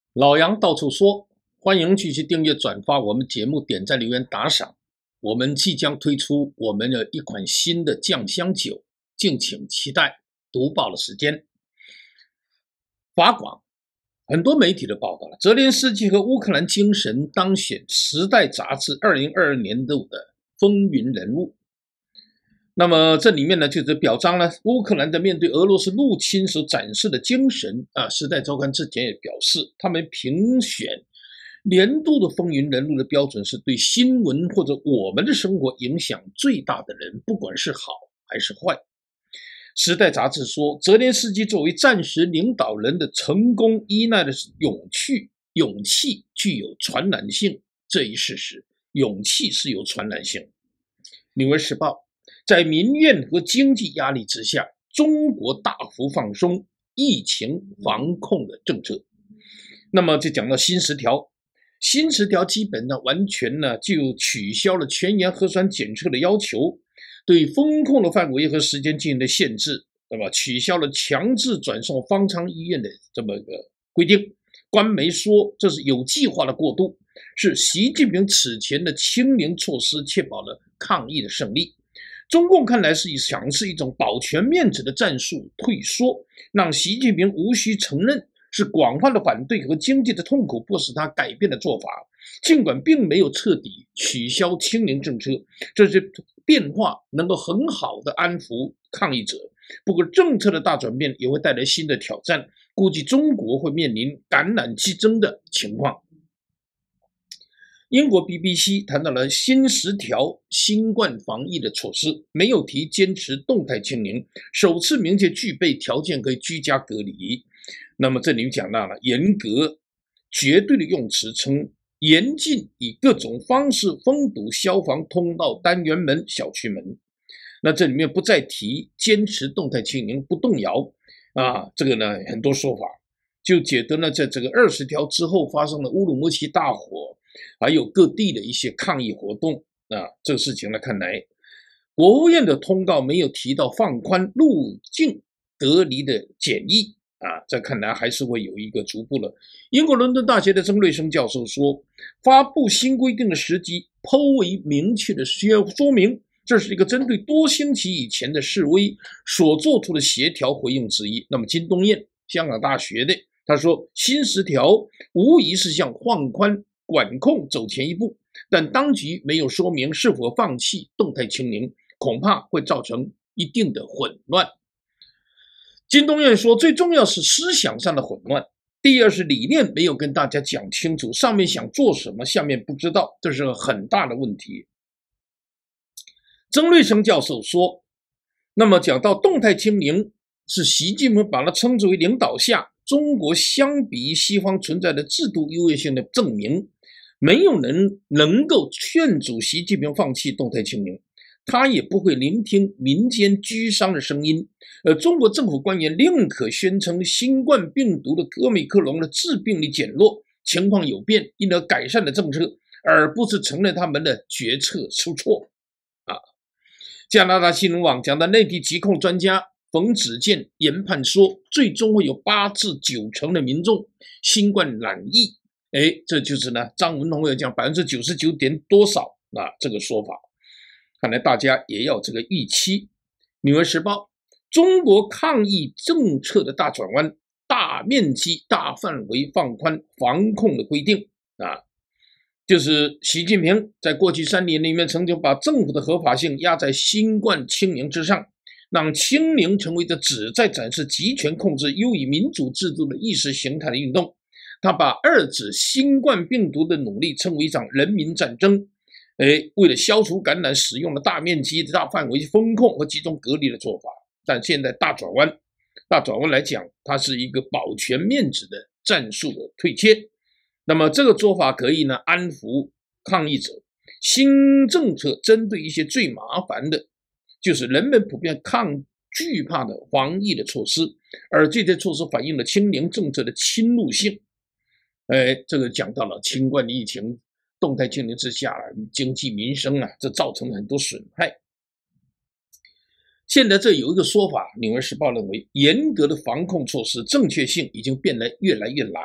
老杨到处说，欢迎继续订阅、转发我们节目，点赞、留言、打赏。我们即将推出我们的一款新的酱香酒，敬请期待。读报的时间，法广很多媒体的报道了，泽连斯基和乌克兰精神当选《时代》杂志2022年度的风云人物。那么这里面呢，就是表彰了乌克兰在面对俄罗斯入侵所展示的精神啊。《时代周刊》之前也表示，他们评选年度的风云人物的标准是对新闻或者我们的生活影响最大的人，不管是好还是坏。《时代》杂志说，泽连斯基作为战时领导人的成功依赖的是勇气具有传染性这一事实，勇气是有传染性。《纽约时报》在民怨和经济压力之下，中国大幅放松疫情防控的政策。那么就讲到新十条，新十条基本呢完全呢就取消了全员核酸检测的要求，对封控的范围和时间进行了限制，那么取消了强制转送方舱医院的这么个规定。官媒说这是有计划的过渡，是习近平此前的清零措施确保了抗疫的胜利。中共看来是想是一种保全面子的战术退缩，让习近平无需承认是广泛的反对和经济的痛苦迫使他改变的做法。尽管并没有彻底取消清零政策，这些变化能够很好的安抚抗议者。不过政策的大转变也会带来新的挑战，估计中国会面临感染激增的情况。英国 BBC 谈到了新10条新冠防疫的措施，没有提坚持动态清零，首次明确具备条件可以居家隔离。那么这里讲到了严格绝对的用词，称严禁以各种方式封堵消防通道、单元门、小区门。那这里面不再提坚持动态清零不动摇啊，这个呢很多说法，就觉得呢在这个20条之后发生了乌鲁木齐大火，还有各地的一些抗议活动啊，这个事情呢看来，国务院的通告没有提到放宽入境隔离的检疫啊，这看来还是会有一个逐步的。英国伦敦大学的曾瑞生教授说，发布新规定的时机颇为明确的说明，这是一个针对多星期以前的示威所做出的协调回应之一。那么金东彦，香港大学的，他说，新10条无疑是向放宽管控走前一步，但当局没有说明是否放弃动态清零，恐怕会造成一定的混乱。金东彦说，最重要是思想上的混乱，第二是理念没有跟大家讲清楚，上面想做什么，下面不知道，这是很大的问题。曾瑞生教授说，那么讲到动态清零，是习近平把它称之为领导下中国相比于西方存在的制度优越性的证明。没有人能够劝阻习近平放弃动态清零，他也不会聆听民间居商的声音。中国政府官员宁可宣称新冠病毒的奥密克戎的致病力减弱，情况有变，因而改善的政策，而不是承认他们的决策出错。加拿大新闻网讲的内地疾控专家冯子健研判说，最终会有8至9成的民众新冠染疫。这就是呢，张文宏要讲99%点多少啊，这个说法，看来大家也要这个预期。纽约时报，中国抗疫政策的大转弯，大面积、大范围放宽防控的规定啊。就是习近平在过去3年里面曾经把政府的合法性压在新冠清零之上，让清零成为旨在展示集权控制优于民主制度的意识形态的运动。他把遏制新冠病毒的努力称为一场人民战争，为了消除感染使用了大面积、大范围封控和集中隔离的做法。但现在大转弯来讲，它是一个保全面子的战术的退切。那么这个做法可以呢安抚抗议者。新政策针对一些最麻烦的，就是人们普遍惧怕的防疫的措施，而这些措施反映了清零政策的侵入性。这个讲到了新冠疫情动态清零之下，经济民生啊，这造成了很多损害。现在这有一个说法，《纽约时报》认为，严格的防控措施正确性已经变得越来越难。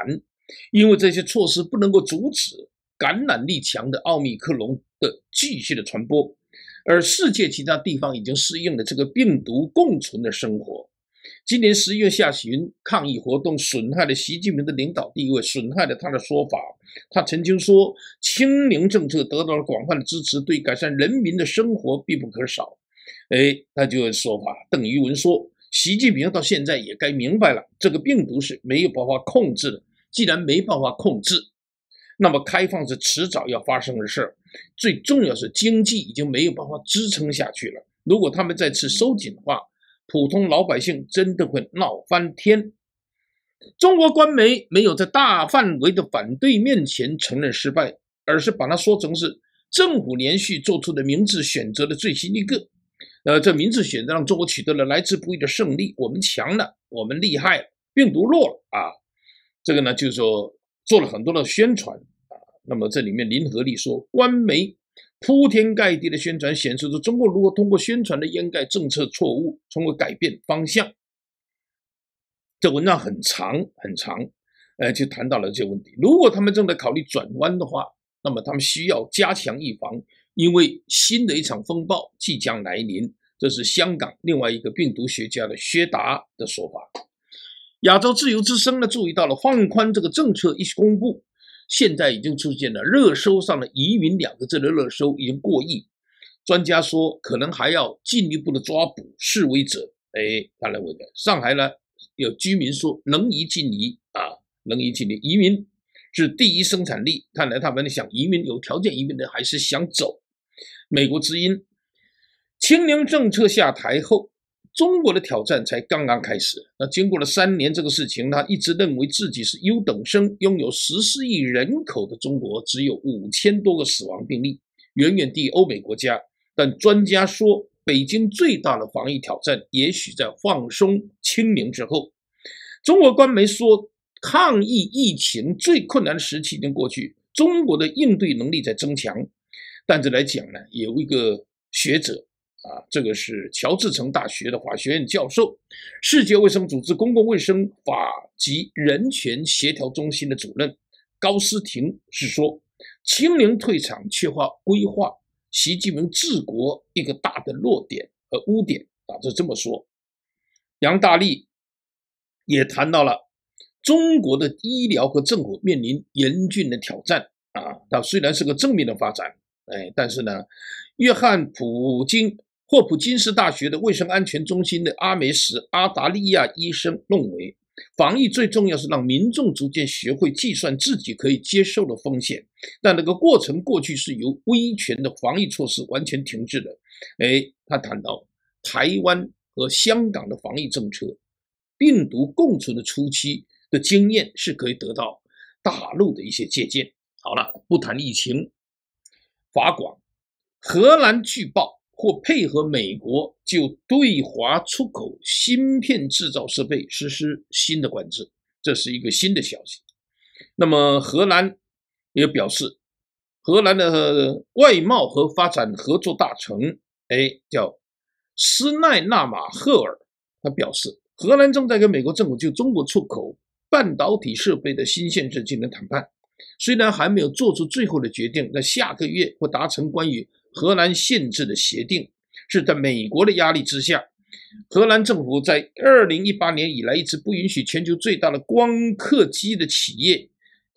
因为这些措施不能够阻止感染力强的奥密克戎的继续的传播，而世界其他地方已经适应了这个病毒共存的生活。今年11月下旬，抗议活动损害了习近平的领导地位，损害了他的说法。他曾经说，清零政策得到了广泛的支持，对改善人民的生活必不可少。他就有说法，邓耘文说，习近平到现在也该明白了，这个病毒是没有办法控制的。既然没办法控制，那么开放是迟早要发生的事儿。最重要是经济已经没有办法支撑下去了，如果他们再次收紧的话，普通老百姓真的会闹翻天。中国官媒没有在大范围的反对面前承认失败，而是把它说成是政府连续做出的明智选择的最新一个。这明智选择让中国取得了来之不易的胜利，我们强了，我们厉害了，病毒弱了啊！这个呢，就是说做了很多的宣传啊。那么这里面林和利说，官媒铺天盖地的宣传显示出中国如何通过宣传的掩盖政策错误，从而改变方向。这文章很长很长，就谈到了这个问题。如果他们正在考虑转弯的话，那么他们需要加强预防，因为新的一场风暴即将来临。这是香港另外一个病毒学家的薛达的说法。亚洲自由之声呢注意到了放宽这个政策一公布，现在已经出现了热搜上的移民2个字的热搜已经过亿，专家说可能还要进一步的抓捕示威者。他认为的上海呢有居民说能移尽移啊，能移尽移，移民是第一生产力，看来他们想移民，有条件移民的还是想走。美国之音，清零政策下台后，中国的挑战才刚刚开始。那经过了3年这个事情，他一直认为自己是优等生，拥有14亿人口的中国只有5000多个死亡病例，远远低于欧美国家。但专家说，北京最大的防疫挑战也许在放松清零之后。中国官媒说，抗疫疫情最困难的时期已经过去，中国的应对能力在增强。但是来讲呢，有一个学者这个是乔治城大学的法学院教授，世界卫生组织公共卫生法及人权协调中心的主任高思婷是说，清零退场缺乏规划，习近平治国一个大的弱点和污点就这么说。杨大力也谈到了中国的医疗和政府面临严峻的挑战它虽然是个正面的发展，但是呢，约翰霍普金斯大学的卫生安全中心的阿梅什阿达利亚医生认为，防疫最重要是让民众逐渐学会计算自己可以接受的风险，但那个过程过去是由威权的防疫措施完全停滞的。他谈到台湾和香港的防疫政策，病毒共存的初期的经验是可以得到大陆的一些借鉴。好了，不谈疫情，法广，荷兰据报或配合美国就对华出口芯片制造设备实施新的管制，这是一个新的消息。那么荷兰也表示，荷兰的外贸和发展合作大臣叫施奈纳马赫尔，他表示，荷兰正在跟美国政府就中国出口半导体设备的新限制进行谈判，虽然还没有做出最后的决定，在下个月会达成关于荷兰限制的协定。是在美国的压力之下，荷兰政府在2018年以来一直不允许全球最大的光刻机的企业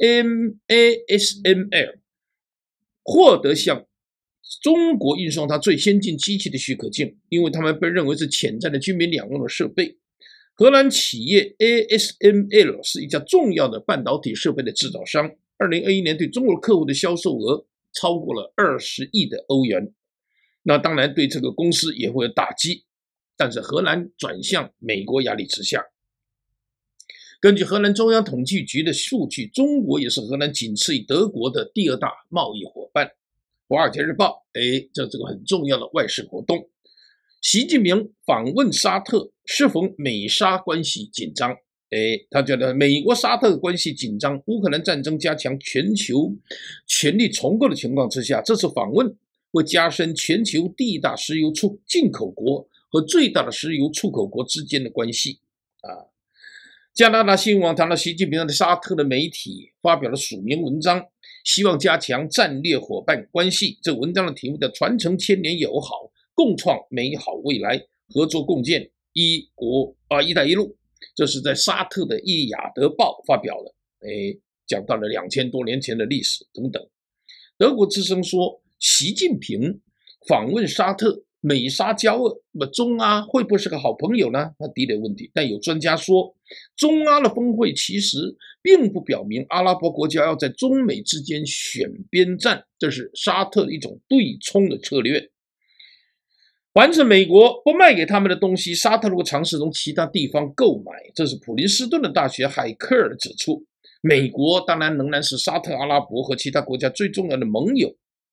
ASML 获得向中国运送它最先进机器的许可证，因为他们被认为是潜在的军民两用的设备。荷兰企业 ASML 是一家重要的半导体设备的制造商，2021年对中国客户的销售额超过了20亿的欧元。那当然对这个公司也会有打击，但是荷兰转向美国压力之下。根据荷兰中央统计局的数据，中国也是荷兰仅次于德国的第2大贸易伙伴。华尔街日报，这个很重要的外事活动。习近平访问沙特，适逢美沙关系紧张。他觉得美国沙特关系紧张，乌克兰战争加强全球权力重构的情况之下，这次访问会加深全球第1大石油进口国和最大的石油出口国之间的关系加拿大新闻网谈到习近平的沙特的媒体发表了署名文章，希望加强战略伙伴关系。这文章的题目叫"传承千年友好，共创美好未来，合作共建一带一路"。这是在沙特的《伊雅德报》发表的，讲到了2000多年前的历史等等。德国之声说，习近平访问沙特，美沙交恶，那么中阿会不会是个好朋友呢？那第一个问题。但有专家说，中阿的峰会其实并不表明阿拉伯国家要在中美之间选边站，这是沙特的一种对冲的策略。凡是美国不卖给他们的东西，沙特如果尝试从其他地方购买，这是普林斯顿的大学海克尔指出。美国当然仍然是沙特阿拉伯和其他国家最重要的盟友。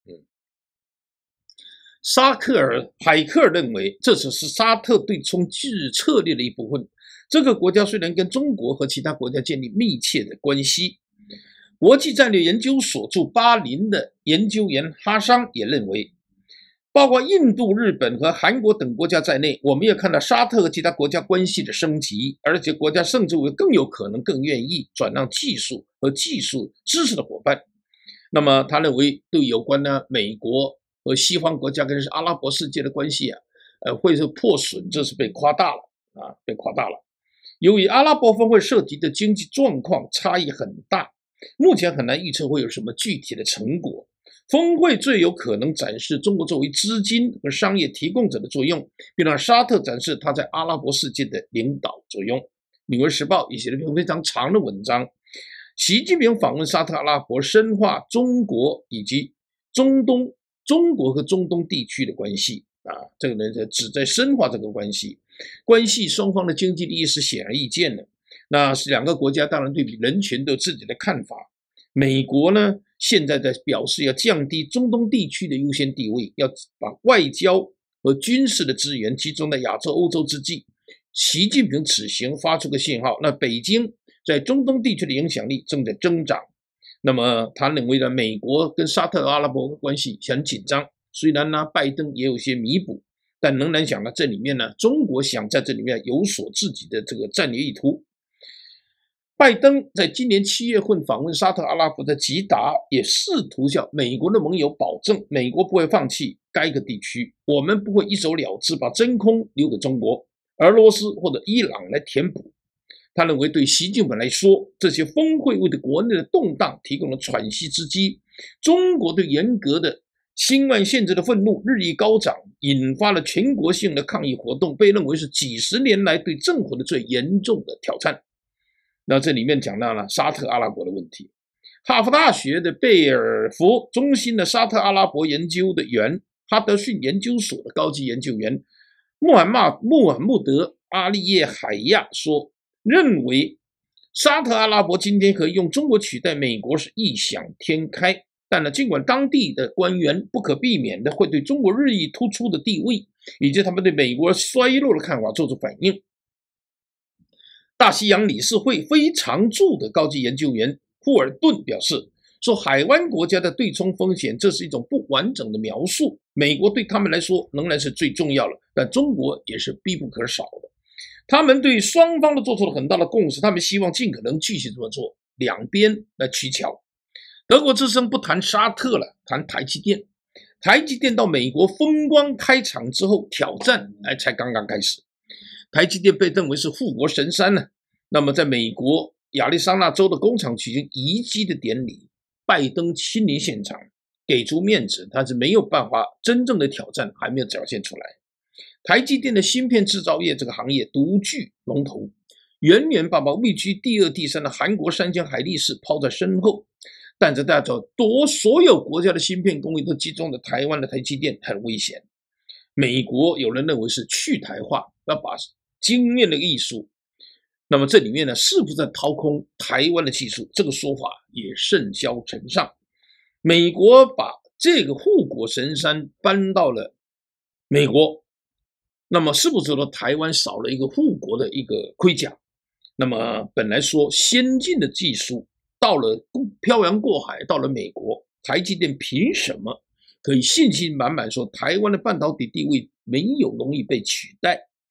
海克尔认为，这只是沙特对冲策略的一部分。这个国家虽然跟中国和其他国家建立密切的关系，国际战略研究所驻巴林的研究员哈桑也认为，包括印度、日本和韩国等国家在内，我们也看到沙特和其他国家关系的升级，而且国家甚至为更有可能更愿意转让技术和技术知识的伙伴。那么他认为，对有关呢美国和西方国家跟阿拉伯世界的关系会是破损，这是被夸大了被夸大了。由于阿拉伯峰会涉及的经济状况差异很大，目前很难预测会有什么具体的成果。峰会最有可能展示中国作为资金和商业提供者的作用，并让沙特展示他在阿拉伯世界的领导作用。《纽约时报》也写了一篇非常长的文章，习近平访问沙特阿拉伯，深化中国以及中国和中东地区的关系这个呢旨在深化这个关系，双方的经济利益是显而易见的。那是两个国家当然对人权都有自己的看法。美国呢现在在表示要降低中东地区的优先地位，要把外交和军事的资源集中在亚洲、欧洲之际，习近平此行发出个信号，那北京在中东地区的影响力正在增长。那么他认为呢，美国跟沙特阿拉伯关系很紧张，虽然呢拜登也有些弥补，但仍然想到这里面呢，中国想在这里面有所自己的这个战略意图。拜登在今年7月份访问沙特阿拉伯的吉达，也试图向美国的盟友保证，美国不会放弃该个地区，我们不会一走了之，把真空留给中国、俄罗斯或者伊朗来填补。他认为对习近平来说，这些峰会为国内的动荡提供了喘息之机。中国对严格的新冠限制的愤怒日益高涨，引发了全国性的抗议活动，被认为是几十年来对政府的最严重的挑战。那这里面讲到了沙特阿拉伯的问题。哈佛大学的贝尔福中心的沙特阿拉伯研究的员，哈德逊研究所的高级研究员穆罕默德阿利叶海亚说，认为沙特阿拉伯今天可以用中国取代美国是异想天开，但呢，尽管当地的官员不可避免的会对中国日益突出的地位以及他们对美国衰落的看法做出反应。大西洋理事会非常驻的高级研究员霍尔顿表示说，海湾国家的对冲风险，这是一种不完整的描述，美国对他们来说仍然是最重要的，但中国也是必不可少的。他们对双方都做出了很大的共识，他们希望尽可能继续这么做，两边来取巧。德国之声不谈沙特了，谈台积电。台积电到美国风光开场之后，挑战才刚刚开始。台积电被认为是护国神山呢。那么在美国亚利桑那州的工厂举行移机的典礼，拜登亲临现场，给出面子，但是没有办法，真正的挑战还没有表现出来。台积电的芯片制造业这个行业独具龙头，远远把位居第2、第3的韩国三江海力士抛在身后。但是大家知道，所有国家的芯片工艺都集中在台湾的台积电很危险。美国有人认为是去台化，要把精炼的艺术，那么这里面呢，是不是在掏空台湾的技术？这个说法也甚嚣尘上。美国把这个护国神山搬到了美国，那么是不是说台湾少了一个护国的一个盔甲？那么本来说先进的技术到了漂洋过海到了美国，台积电凭什么可以信心满满说台湾的半导体地位没有容易被取代？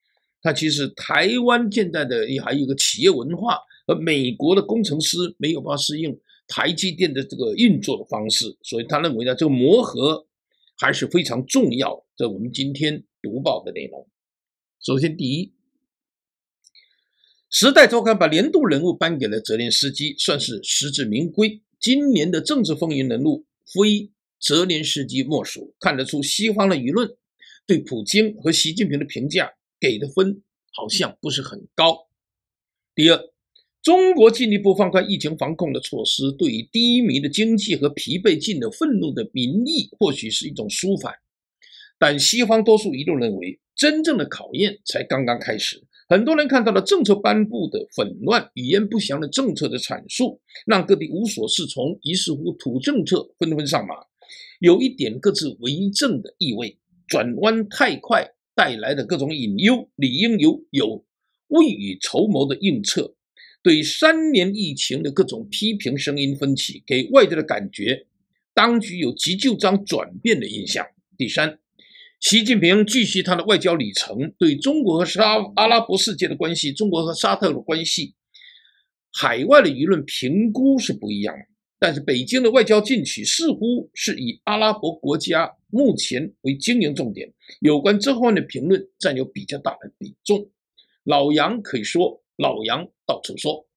它其实台湾现在的还有一个企业文化，而美国的工程师没有办法适应台积电的这个运作的方式，所以他认为呢，这个磨合还是非常重要。这我们今天读报的内容。首先，第一，《时代周刊》把年度人物颁给了泽连斯基，算是实至名归。今年的政治风云人物非泽连斯基莫属，看得出西方的舆论对普京和习近平的评价给的分好像不是很高。第二，中国进一步放宽疫情防控的措施，对于低迷的经济和疲惫尽了愤怒的民意，或许是一种舒缓。但西方多数舆论认为，真正的考验才刚刚开始。很多人看到了政策颁布的混乱、语言不详的政策的阐述，让各地无所适从，于是乎土政策纷纷上马，有一点各自为政的意味。转弯太快带来的各种隐忧，理应有未雨绸缪的应策。对3年疫情的各种批评声音纷起，给外界的感觉，当局有急就章转变的印象。第三，习近平继续他的外交里程，对中国和阿拉伯世界的关系，中国和沙特的关系，海外的舆论评估是不一样的。但是北京的外交进取似乎是以阿拉伯国家目前为经营重点，有关这方面的评论占有比较大的比重。老杨可以说，老杨到处说。